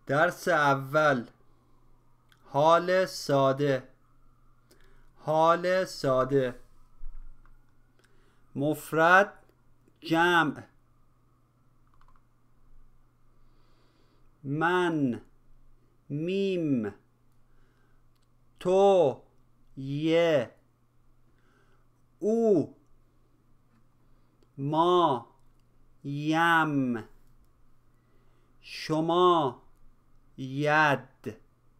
درس اول. حال ساده. حال ساده. مفرد جمع. من، میم، تو، یه، او، ما، یم، شما، ید،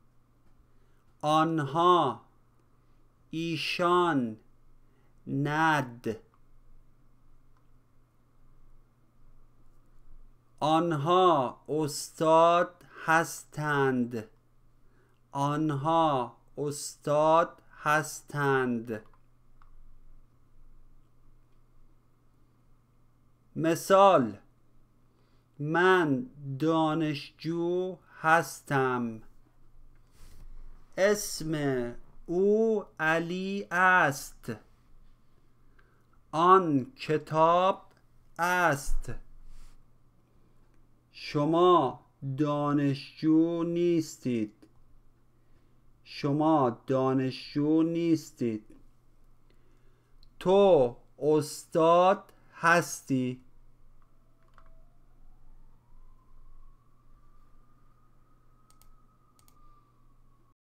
آنها، ایشان، ند. آنها استاد هستند. آنها استاد هستند. مثال: من دانشجو هستم. اسم او علی است. آن کتاب است. شما دانشجو نیستید. شما دانشجو نیستید. تو استاد هستی.